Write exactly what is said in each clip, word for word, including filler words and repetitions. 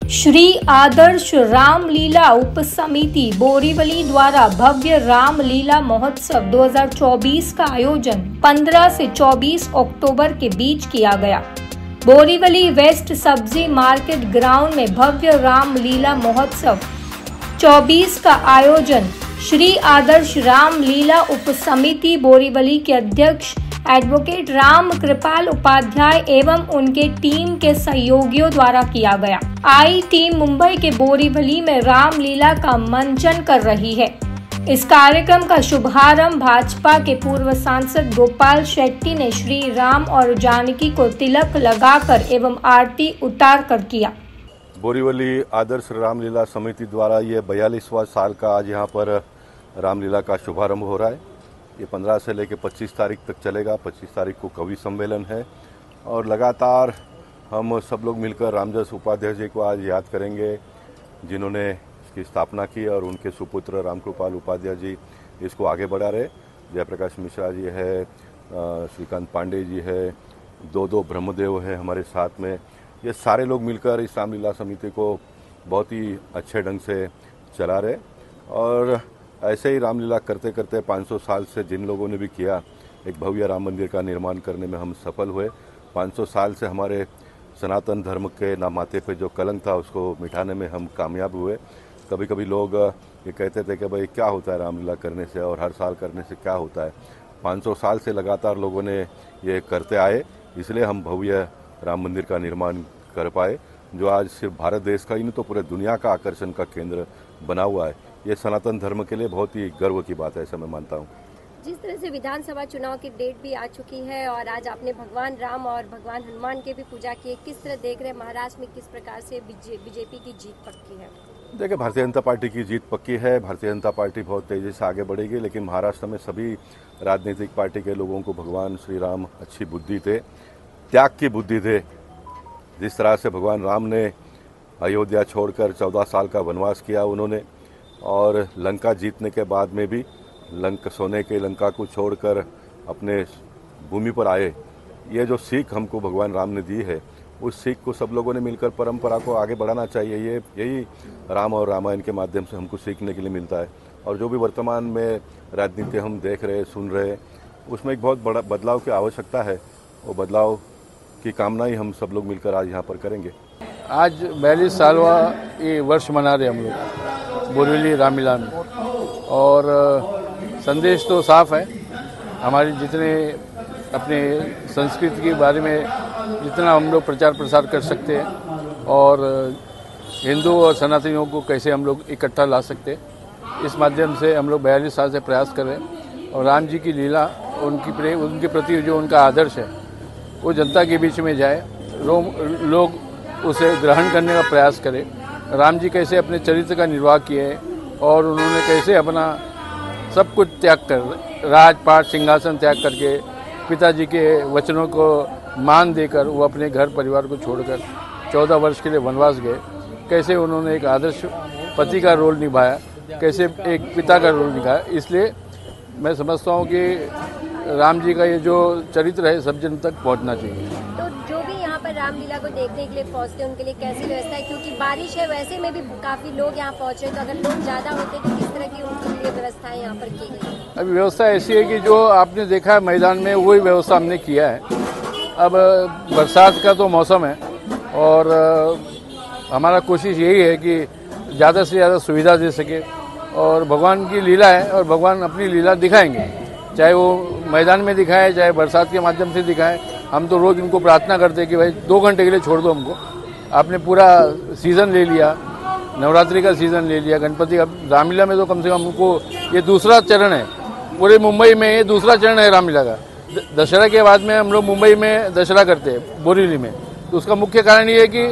श्री आदर्श रामलीला उप समिति बोरीवली द्वारा भव्य रामलीला महोत्सव दो हज़ार चौबीस का आयोजन पंद्रह से चौबीस अक्टूबर के बीच किया गया। बोरीवली वेस्ट सब्जी मार्केट ग्राउंड में भव्य रामलीला महोत्सव चौबीस का आयोजन श्री आदर्श रामलीला उप समिति बोरीवली के अध्यक्ष एडवोकेट राम कृपाल उपाध्याय एवं उनके टीम के सहयोगियों द्वारा किया गया। आई टीम मुंबई के बोरीवली में रामलीला का मंचन कर रही है। इस कार्यक्रम का शुभारंभ भाजपा के पूर्व सांसद गोपाल शेट्टी ने श्री राम और जानकी को तिलक लगाकर एवं आरती उतार कर किया। बोरीवली आदर्श रामलीला समिति द्वारा ये बयालीसवां साल का आज यहाँ पर रामलीला का शुभारंभ हो रहा है। ये पंद्रह से लेकर पच्चीस तारीख तक चलेगा। पच्चीस तारीख को कवि सम्मेलन है और लगातार हम सब लोग मिलकर रामजस उपाध्याय जी को आज याद करेंगे, जिन्होंने इसकी स्थापना की और उनके सुपुत्र रामकृपाल उपाध्याय जी इसको आगे बढ़ा रहे। जयप्रकाश मिश्रा जी है, श्रीकांत पांडे जी है, दो दो ब्रह्मदेव है हमारे साथ में। ये सारे लोग मिलकर इस रामलीला समिति को बहुत ही अच्छे ढंग से चला रहे और ऐसे ही रामलीला करते करते पाँच सौ साल से जिन लोगों ने भी किया, एक भव्य राम मंदिर का निर्माण करने में हम सफल हुए। पाँच सौ साल से हमारे सनातन धर्म के ना माथे पे जो कलंक था उसको मिटाने में हम कामयाब हुए। कभी कभी लोग ये कहते थे कि भाई क्या होता है रामलीला करने से और हर साल करने से क्या होता है। पाँच सौ साल से लगातार लोगों ने ये करते आए, इसलिए हम भव्य राम मंदिर का निर्माण कर पाए, जो आज सिर्फ भारत देश का ही नहीं तो पूरे दुनिया का आकर्षण का केंद्र बना हुआ है। ये सनातन धर्म के लिए बहुत ही गर्व की बात है, ऐसा मैं मानता हूँ। जिस तरह से विधानसभा चुनाव की डेट भी आ चुकी है और आज आपने भगवान राम और भगवान हनुमान के भी पूजा की है, किस तरह देख रहे हैं महाराष्ट्र में किस प्रकार से बीजेपी की जीत पक्की है? देखिए, भारतीय जनता पार्टी की जीत पक्की है। भारतीय जनता पार्टी बहुत तेजी से आगे बढ़ेगी, लेकिन महाराष्ट्र में सभी राजनीतिक पार्टी के लोगों को भगवान श्री राम अच्छी बुद्धि थे, त्याग की बुद्धि थे। जिस तरह से भगवान राम ने अयोध्या छोड़कर चौदह साल का वनवास किया उन्होंने, और लंका जीतने के बाद में भी लंका सोने के लंका को छोड़कर अपने भूमि पर आए। ये जो सीख हमको भगवान राम ने दी है, उस सीख को सब लोगों ने मिलकर परंपरा को आगे बढ़ाना चाहिए। ये यही राम और रामायण के माध्यम से हमको सीखने के लिए मिलता है। और जो भी वर्तमान में राजनीति हम देख रहे सुन रहे, उसमें एक बहुत बड़ा बदलाव की आवश्यकता है। वो बदलाव की कामना ही हम सब लोग मिलकर आज यहाँ पर करेंगे। आज बयालीस सालवा ये वर्ष मना रहे हम लोग बोरीवली रामलीला में, और संदेश तो साफ है। हमारी जितने अपने संस्कृति के बारे में जितना हम लोग प्रचार प्रसार कर सकते हैं और हिंदू और सनातनियों को कैसे हम लोग इकट्ठा ला सकते हैं, इस माध्यम से हम लोग बयालीस साल से प्रयास कर रहे हैं। और राम जी की लीला, उनकी प्रेम, उनके प्रति जो उनका आदर्श है वो जनता के बीच में जाए, लोग उसे ग्रहण करने का प्रयास करें। राम जी कैसे अपने चरित्र का निर्वाह किए और उन्होंने कैसे अपना सब कुछ त्याग कर, राजपाट सिंहासन त्याग करके पिताजी के वचनों को मान देकर वो अपने घर परिवार को छोड़कर चौदह वर्ष के लिए वनवास गए। कैसे उन्होंने एक आदर्श पति का रोल निभाया, कैसे एक पिता का रोल निभाया। इसलिए मैं समझता हूँ कि राम जी का ये जो चरित्र है सब जन तक पहुँचना चाहिए। तो जो भी यहाँ पर रामलीला को देखने के लिए पहुँचते हैं उनके लिए कैसी व्यवस्था है? क्योंकि बारिश है, वैसे में भी काफी लोग यहाँ पहुँचे, तो अगर लोग ज्यादा होते तो किस तरह की उनके लिए व्यवस्थाएं यहाँ पर की गई? अभी व्यवस्था ऐसी है कि जो आपने देखा है मैदान में, वही व्यवस्था हमने किया है। अब बरसात का तो मौसम है और हमारा कोशिश यही है कि ज़्यादा से ज़्यादा सुविधा दे सके, और भगवान की लीला है और भगवान अपनी लीला दिखाएंगे, चाहे वो मैदान में दिखाए चाहे बरसात के माध्यम से दिखाए। हम तो रोज़ इनको प्रार्थना करते हैं कि भाई दो घंटे के लिए छोड़ दो हमको। आपने पूरा सीज़न ले लिया, नवरात्रि का सीज़न ले लिया, गणपति का, रामलीला में तो कम से कम हमको ये दूसरा चरण है। पूरे मुंबई में ये दूसरा चरण है रामलीला का। दशहरा के बाद में हम लोग मुंबई में दशहरा करते हैं बोरीवली में, तो उसका मुख्य कारण ये है कि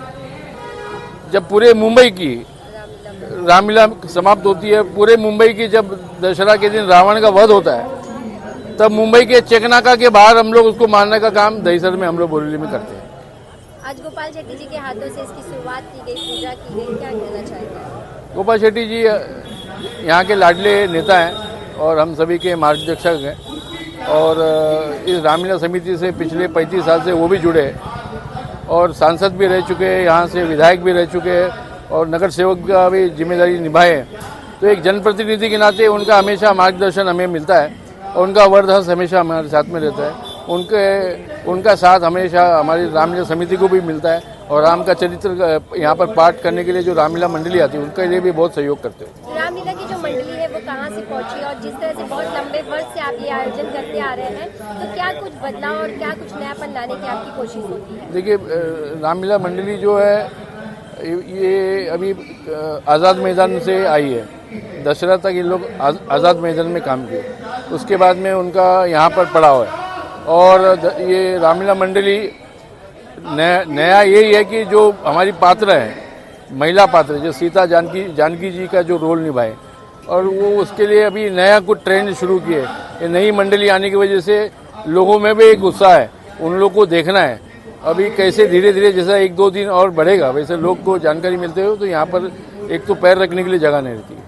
जब पूरे मुंबई की रामलीला समाप्त होती है, पूरे मुंबई की जब दशहरा के दिन रावण का वध होता है, तब मुंबई के चेकनाका के बाहर हम लोग उसको मारने का काम दहीसर में हम लोग बोरीवली में करते हैं। आज गोपाल शेट्टी जी के हाथों से इसकी शुरुआत की गई, पूजा की गई, क्या कहना चाहेंगे? गोपाल शेट्टी जी यहाँ के लाडले नेता हैं और हम सभी के मार्गदर्शक हैं, और इस रामलीला समिति से पिछले पैंतीस साल से वो भी जुड़े हैं। और सांसद भी रह चुके हैं, यहाँ से विधायक भी रह चुके हैं और नगर सेवक का भी जिम्मेदारी निभाए हैं। तो एक जनप्रतिनिधि के नाते उनका हमेशा मार्गदर्शन हमें मिलता है और उनका वरदहस्त हमेशा हमारे साथ में रहता है। उनके उनका साथ हमेशा हमारी रामलीला समिति को भी मिलता है और राम का चरित्र यहाँ पर पाठ करने के लिए जो रामलीला मंडली आती है उनके लिए भी बहुत सहयोग करते हैं। रामलीला की जो मंडली है वो कहाँ से पहुंची और जिस तरह से बहुत लंबे वर्ष से आप ये आयोजन करते आ रहे हैं, तो क्या कुछ बदलाव और क्या कुछ नयापन लाने की आपकी कोशिश होती है? देखिए, रामलीला मंडली जो है ये अभी आज़ाद मैदान से आई है। दशहरा तक ये लोग आज़ाद मैदान में काम किए, उसके बाद में उनका यहाँ पर पड़ाव है। और ये रामलीला मंडली नया नया यही है कि जो हमारी पात्र है, महिला पात्र, जो सीता जानकी जानकी जी का जो रोल निभाए, और वो उसके लिए अभी नया कुछ ट्रेंड शुरू किए। ये नई मंडली आने की वजह से लोगों में भी एक उत्साह है, उन लोग को देखना है अभी कैसे धीरे धीरे, जैसा एक दो दिन और बढ़ेगा वैसे लोग को जानकारी मिलते हो, तो यहाँ पर एक तो पैर रखने के लिए जगह नहीं रहती।